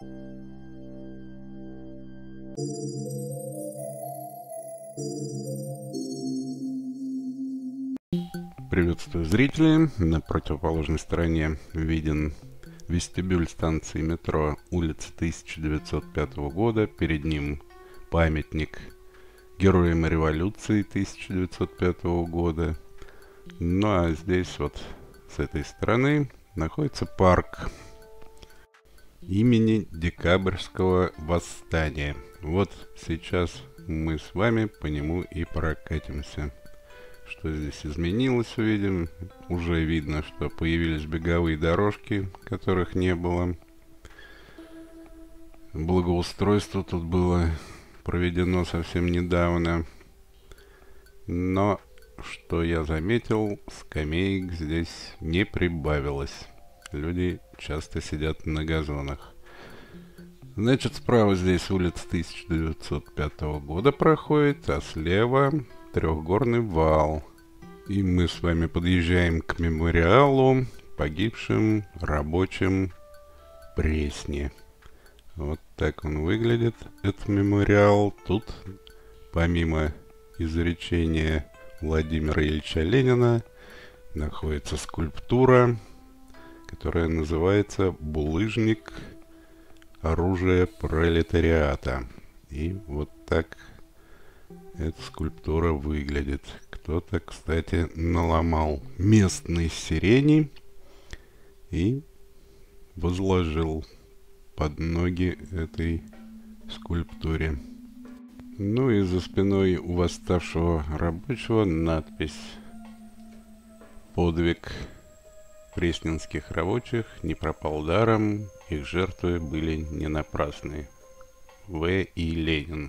Приветствую зрителей. На противоположной стороне виден вестибюль станции метро, улица 1905 года. Перед ним памятник героям революции 1905 года. Ну а здесь вот с этой стороны находится парк имени Декабрьского восстания. Вот сейчас мы с вами по нему и прокатимся. Что здесь изменилось, увидим. Уже видно, что появились беговые дорожки, которых не было. Благоустройство тут было проведено совсем недавно. Но, что я заметил, скамеек здесь не прибавилось. Люди часто сидят на газонах. Значит, справа здесь улица 1905 года проходит, а слева трехгорный вал. И мы с вами подъезжаем к мемориалу погибшим рабочим Пресни. Вот так он выглядит, этот мемориал. Тут, помимо изречения Владимира Ильича Ленина, находится скульптура, которая называется «Булыжник. Оружие пролетариата». И вот так эта скульптура выглядит. Кто-то, кстати, наломал местной сирени и возложил под ноги этой скульптуре. Ну и за спиной у восставшего рабочего надпись: «Подвиг пресненских рабочих не пропал даром, их жертвы были не напрасны. В. И. Ленин».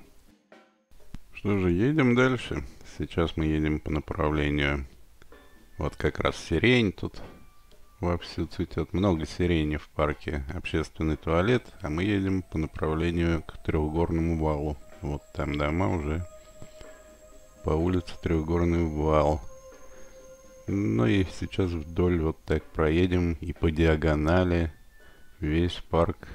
Что же, едем дальше. Сейчас мы едем по направлению, вот как раз сирень тут вовсю цветет. Много сирени в парке. Общественный туалет. А мы едем по направлению к Трехгорному валу. Вот там дома уже по улице Трехгорный вал. Ну и сейчас вдоль вот так проедем и по диагонали весь парк,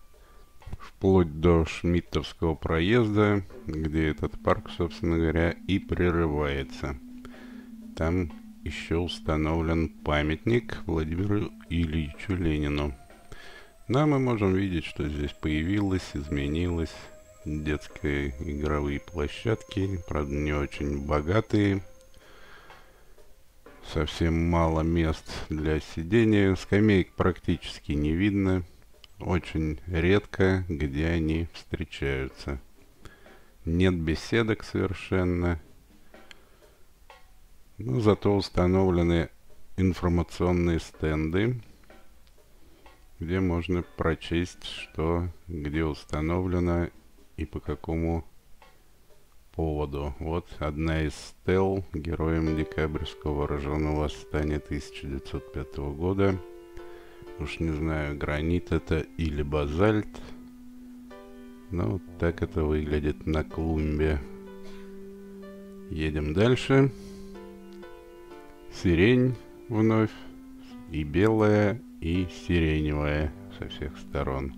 вплоть до Шмидтовского проезда, где этот парк, собственно говоря, и прерывается. Там еще установлен памятник Владимиру Ильичу Ленину. Но мы можем видеть, что здесь появилось, изменилось. Детские игровые площадки, правда, не очень богатые. Совсем мало мест для сидения. Скамеек практически не видно. Очень редко, где они встречаются. Нет беседок совершенно. Но зато установлены информационные стенды, где можно прочесть, что где установлено и по какому поводу. Вот одна из стел героям Декабрьского вооруженного восстания 1905 года. Уж не знаю, гранит это или базальт. Но вот так это выглядит на клумбе. Едем дальше. Сирень вновь. И белая, и сиреневая со всех сторон.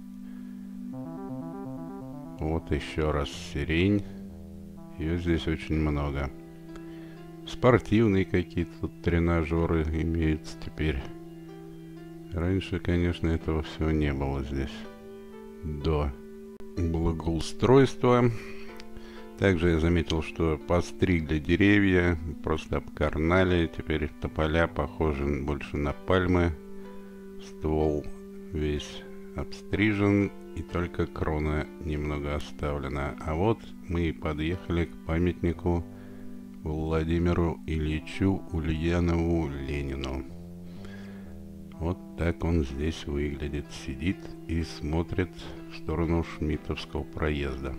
Вот еще раз сирень. Ее здесь очень много. Спортивные какие-то тут тренажеры имеются теперь. Раньше, конечно, этого всего не было здесь. До благоустройства. Также я заметил, что постригли деревья, просто обкорнали. Теперь тополя похожи больше на пальмы. Ствол весь обстрижен, и только крона немного оставлена. А вот мы и подъехали к памятнику Владимиру Ильичу Ульянову Ленину. Вот так он здесь выглядит. Сидит и смотрит в сторону Шмидтовского проезда.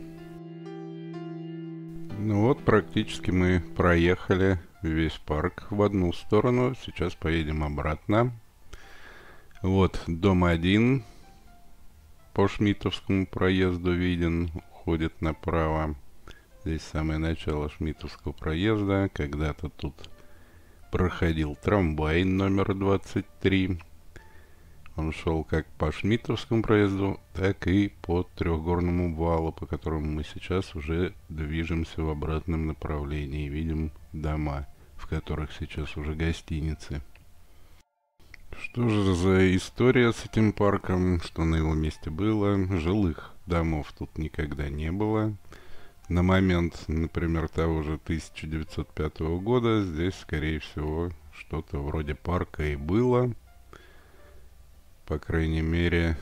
Ну вот, практически мы проехали весь парк в одну сторону. Сейчас поедем обратно. Вот дом 1 по Шмидтовскому проезду виден, уходит направо. Здесь самое начало Шмидтовского проезда. Когда-то тут проходил трамвай номер 23. Он шел как по Шмидтовскому проезду, так и по Трехгорному валу, по которому мы сейчас уже движемся в обратном направлении. Видим дома, в которых сейчас уже гостиницы. Что же за история с этим парком? Что на его месте было? Жилых домов тут никогда не было. На момент, например, того же 1905 года здесь, скорее всего, что-то вроде парка и было. По крайней мере,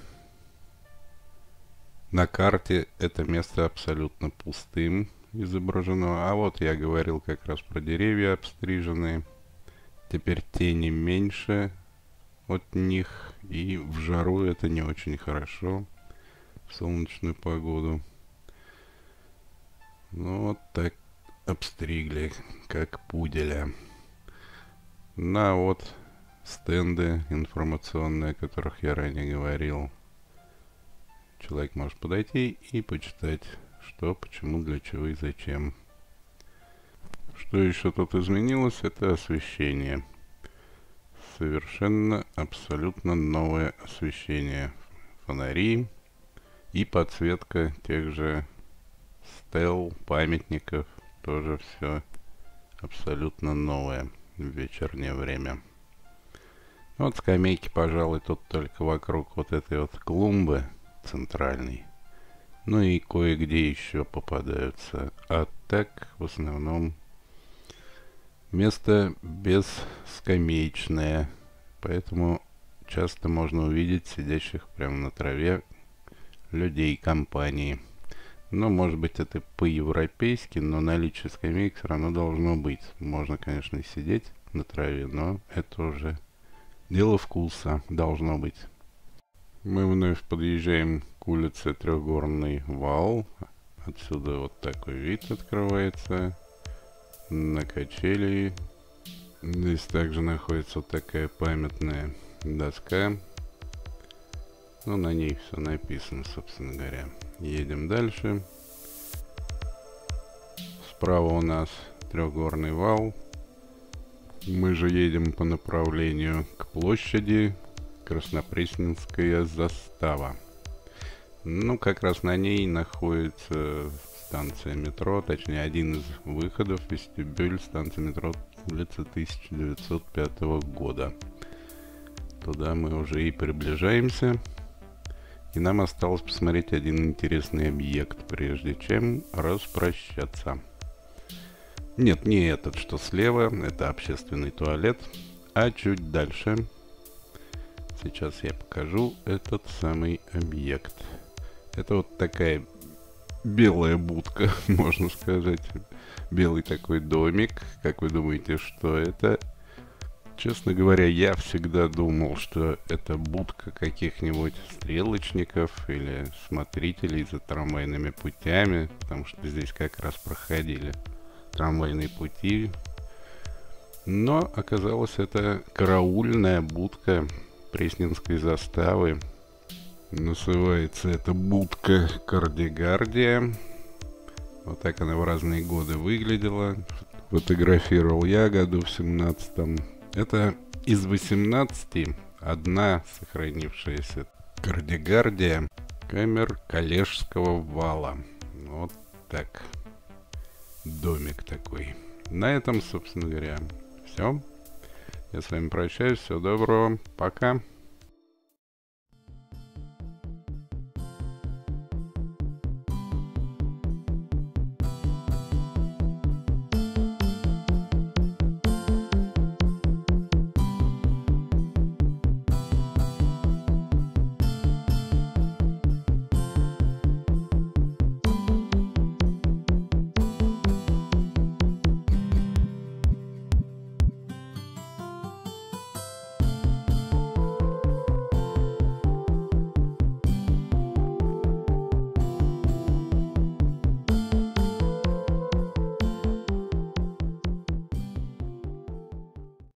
на карте это место абсолютно пустым изображено. А вот я говорил как раз про деревья обстриженные. Теперь тени меньше от них, и в жару это не очень хорошо, в солнечную погоду. Ну вот так обстригли, как пуделя. На вот стенды информационные, о которых я ранее говорил. Человек может подойти и почитать, что, почему, для чего и зачем. Что еще тут изменилось, это освещение. Совершенно, абсолютно новое освещение. Фонари и подсветка тех же стел, памятников. Тоже все абсолютно новое в вечернее время. Вот скамейки, пожалуй, тут только вокруг вот этой вот клумбы центральной. Ну и кое-где еще попадаются. А так, в основном, место бесскамеечное. Поэтому часто можно увидеть сидящих прямо на траве людей компании. Ну, может быть, это по-европейски, но наличие скамеек все равно должно быть. Можно, конечно, и сидеть на траве, но это уже дело вкуса, должно быть. Мы вновь подъезжаем к улице Трехгорный вал. Отсюда вот такой вид открывается на качели. Здесь также находится вот такая памятная доска. Ну, на ней все написано, собственно говоря. Едем дальше. Справа у нас Трехгорный вал. Мы же едем по направлению к площади Краснопресненская застава. Ну, как раз на ней находится станция метро, точнее, один из выходов, вестибюль станции метро, улица 1905 года. Туда мы уже и приближаемся. И нам осталось посмотреть один интересный объект, прежде чем распрощаться. Нет, не этот, что слева, это общественный туалет, а чуть дальше. Сейчас я покажу этот самый объект. Это вот такая белая будка, можно сказать. Белый такой домик. Как вы думаете, что это? Честно говоря, я всегда думал, что это будка каких-нибудь стрелочников или смотрителей за трамвайными путями, потому что здесь как раз проходили трамвайные пути. Но оказалось, это караульная будка Пресненской заставы. Называется это будка Кардигардия. Вот так она в разные годы выглядела. Фотографировал я году в 17-м. Это из 18 одна сохранившаяся Кардигардия камер Калежского вала. Вот так. Домик такой. На этом, собственно говоря, все. Я с вами прощаюсь. Всего доброго. Пока.